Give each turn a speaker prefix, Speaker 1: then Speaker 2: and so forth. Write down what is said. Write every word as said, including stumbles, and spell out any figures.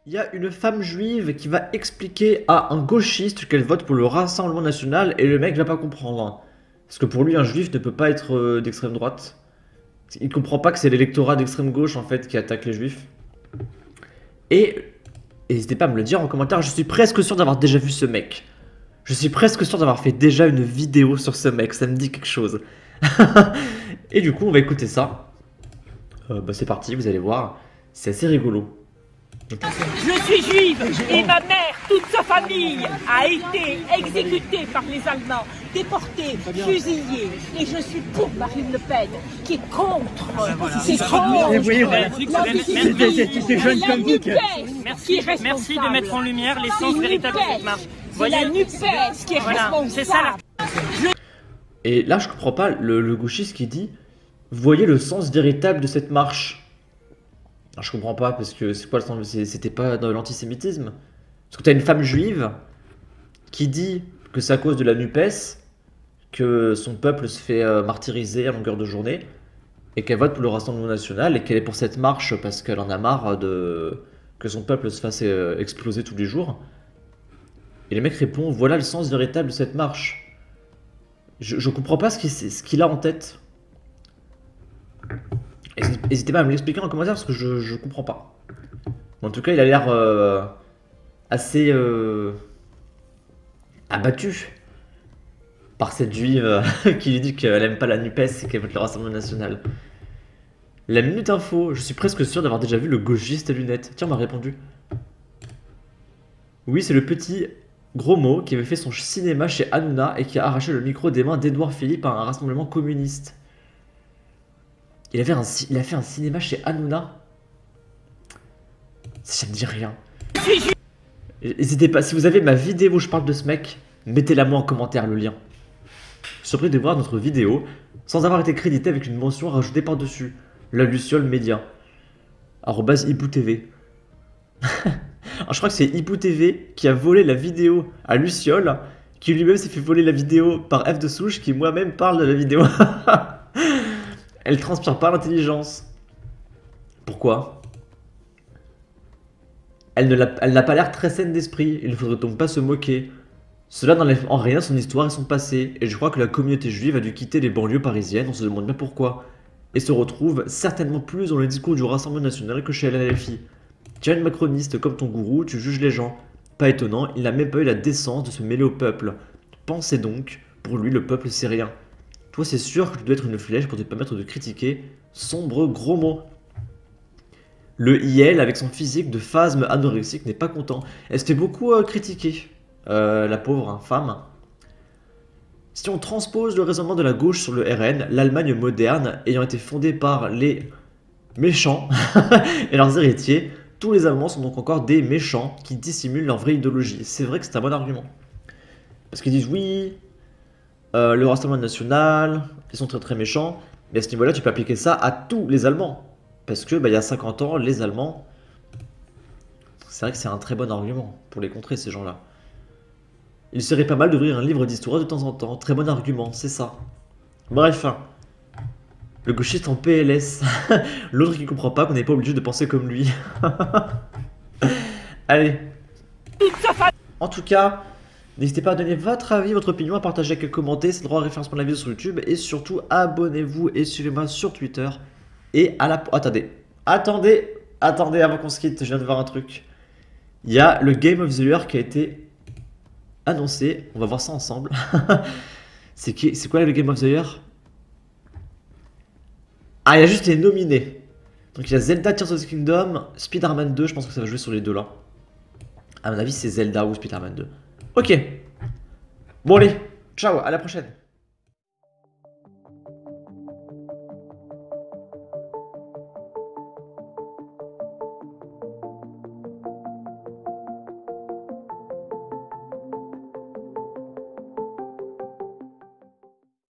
Speaker 1: Il y a une femme juive qui va expliquer à un gauchiste qu'elle vote pour le Rassemblement National et le mec va pas comprendre. Parce que pour lui, un juif ne peut pas être euh, d'extrême droite. Il comprend pas que c'est l'électorat d'extrême gauche en fait qui attaque les juifs. Et n'hésitez pas à me le dire en commentaire, je suis presque sûr d'avoir déjà vu ce mec. Je suis presque sûr d'avoir fait déjà une vidéo sur ce mec, ça me dit quelque chose. Et du coup, on va écouter ça. Euh, bah c'est parti, vous allez voir, c'est assez rigolo.
Speaker 2: Je suis juive et ma mère, toute sa famille a été exécutée par les Allemands, déportée, fusillée. Et je suis pour Marine Le Pen, qui est contre. C'est contre.
Speaker 3: Oui, voilà. C'est jeune comme vous.
Speaker 2: Merci,
Speaker 3: merci de mettre en lumière l'essence véritable de cette marche.
Speaker 2: C'est la NUPES qui est responsable. C'est ça.
Speaker 1: Et là, je comprends pas le, le gauchiste qui dit « Voyez le sens véritable de cette marche ». Alors, je comprends pas, parce que c'est quoi le sens? C'était pas dans l'antisémitisme? Parce que t'as une femme juive qui dit que c'est à cause de la NUPES que son peuple se fait euh, martyriser à longueur de journée et qu'elle vote pour le Rassemblement National et qu'elle est pour cette marche parce qu'elle en a marre de que son peuple se fasse euh, exploser tous les jours. Et le mec répond « Voilà le sens véritable de cette marche ». Je, je comprends pas ce qu'il ce qu'il a en tête. N'hésitez pas à me l'expliquer en commentaire parce que je, je comprends pas. En tout cas, il a l'air euh, assez euh, abattu par cette juive qui lui dit qu'elle aime pas la NUPES et qu'elle vote le Rassemblement National. La Minute Info, je suis presque sûr d'avoir déjà vu le gauchiste à lunettes. Tiens, on m'a répondu. Oui, c'est le petit gros mot qui avait fait son cinéma chez Hanouna et qui a arraché le micro des mains d'Edouard Philippe à un rassemblement communiste. Il, avait un, il a fait un cinéma chez Hanouna. Ça me dit rien. N'hésitez pas, si vous avez ma vidéo où je parle de ce mec, mettez-la moi en commentaire, le lien. Je suis surpris de voir notre vidéo sans avoir été crédité avec une mention rajoutée par-dessus. La Luciole Média. arobase Hibou T V. Alors, je crois que c'est Hibou T V qui a volé la vidéo à Luciole, qui lui-même s'est fait voler la vidéo par F de Souche, qui moi-même parle de la vidéo. Elle transpire pas l'intelligence. Pourquoi? Elle n'a pas l'air très saine d'esprit. Il ne faudrait donc pas se moquer. Cela n'enlève en rien son histoire et son passé. Et je crois que la communauté juive a dû quitter les banlieues parisiennes. On se demande bien pourquoi. Et se retrouve certainement plus dans le discours du Rassemblement National que chez L L F I. Tu es une macroniste comme ton gourou, tu juges les gens. Pas étonnant, il n'a même pas eu la décence de se mêler au peuple. Pensez donc, pour lui le peuple c'est rien. Toi, c'est sûr que tu dois être une flèche pour te permettre de critiquer. Sombre gros mot. Le I L, avec son physique de phasme anorexique, n'est pas content. Elle se fait beaucoup euh, critiquer, euh, la pauvre hein, femme. Si on transpose le raisonnement de la gauche sur le R N, l'Allemagne moderne, ayant été fondée par les méchants et leurs héritiers, tous les Allemands sont donc encore des méchants qui dissimulent leur vraie idéologie. C'est vrai que c'est un bon argument. Parce qu'ils disent oui... Euh, le Rassemblement National, ils sont très très méchants, mais à ce niveau-là, tu peux appliquer ça à tous les Allemands. Parce que, bah, il y a cinquante ans, les Allemands, c'est vrai que c'est un très bon argument pour les contrer, ces gens-là. Il serait pas mal d'ouvrir un livre d'histoire de temps en temps, très bon argument, c'est ça. Bref, hein. Le gauchiste en P L S, l'autre qui comprend pas qu'on n'est pas obligé de penser comme lui. Allez. En tout cas... N'hésitez pas à donner votre avis, votre opinion, à partager, à commenter, c'est le droit à référencement de la vidéo sur YouTube. Et surtout, abonnez-vous et suivez-moi sur Twitter. Et à la... Attendez, attendez, attendez, avant qu'on se quitte, je viens de voir un truc. Il y a le Game of the Year qui a été annoncé. On va voir ça ensemble. C'est qui... C'est quoi le Game of the Year? Ah, il y a juste les nominés. Donc il y a Zelda Tears of the Kingdom, Spider-Man deux, je pense que ça va jouer sur les deux là. À mon avis, c'est Zelda ou Spider-Man deux. Ok. Bon allez, ciao, à la prochaine.